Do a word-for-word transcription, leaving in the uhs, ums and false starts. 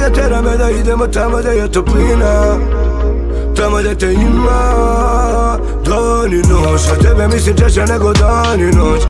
da terame da idemo tamo da je toplina, tamo da te ima dan i noć. Na tebe mislim češće nego dan i noć.